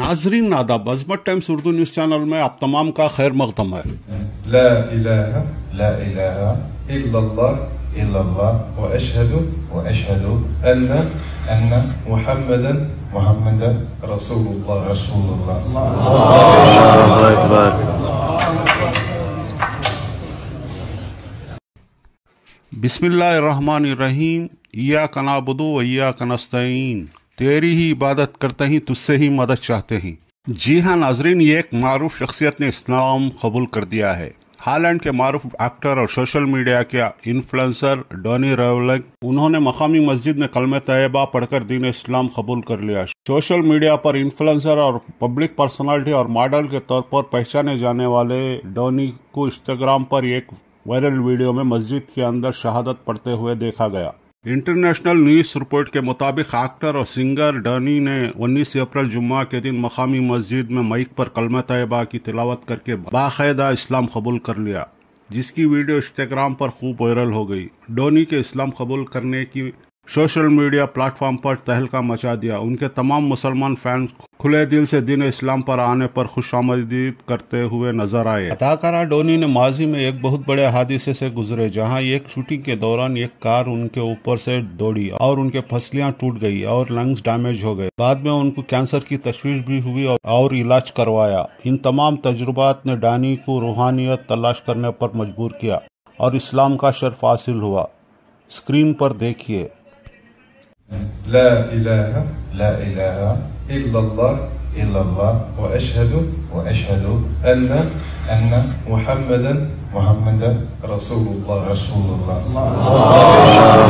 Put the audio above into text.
नाजरीन आदाब, Azmat times Urdu news channel में आप तमाम का खैर मकदम है। ला इलाहा इल्लल्लाह व अशहदु अन्न मुहम्मदन रसूलुल्लाह। बिस्मिल्लाहिर्रहमानिर्रहीम। इय्याका नअबुदु व इय्याका नस्तईन। तेरी ही इबादत करते ही, तुझसे ही मदद चाहते हैं। जी हाँ नाजरीन, ये एक मारूफ शख्सियत ने इस्लाम कबूल कर दिया है। हालैंड के मारूफ एक्टर और सोशल मीडिया के इन्फ्लुएंसर डॉनी रेवलिंग, उन्होंने मकामी मस्जिद में कलमे तैयबा पढ़कर दीन इस्लाम कबूल कर लिया। सोशल मीडिया पर इन्फ्लुएंसर और पब्लिक पर्सनालिटी और मॉडल के तौर पर पहचाने जाने वाले डॉनी को इंस्टाग्राम पर एक वायरल वीडियो में मस्जिद के अंदर शहादत पढ़ते हुए देखा गया। इंटरनेशनल न्यूज रिपोर्ट के मुताबिक एक्टर और सिंगर डॉनी ने 19 अप्रैल जुम्मा के दिन मकामी मस्जिद में माइक पर कलमा तैयबा की तिलावत करके बाकायदा इस्लाम कबूल कर लिया, जिसकी वीडियो इंस्टाग्राम पर खूब वायरल हो गई। डॉनी के इस्लाम कबूल करने की सोशल मीडिया प्लेटफॉर्म पर तहलका मचा दिया। उनके तमाम मुसलमान फैंस खुले दिल से दीन इस्लाम पर आने पर खुशामदीद करते हुए नजर आए। अदाकारा डॉनी ने माजी में एक बहुत बड़े हादसे से गुजरे, जहां एक शूटिंग के दौरान एक कार उनके ऊपर से दौड़ी और उनके फसलियां टूट गई और लंग्स डैमेज हो गए। बाद में उनको कैंसर की तशवीश भी हुई और इलाज करवाया। इन तमाम तजुर्बात ने डॉनी को रूहानियत तलाश करने पर मजबूर किया और इस्लाम का शर्फ हासिल हुआ। स्क्रीन पर देखिए। ला इलाहा इल्लल्लाह व अशहदु अन्न मुहम्मदन रसूलुल्लाह।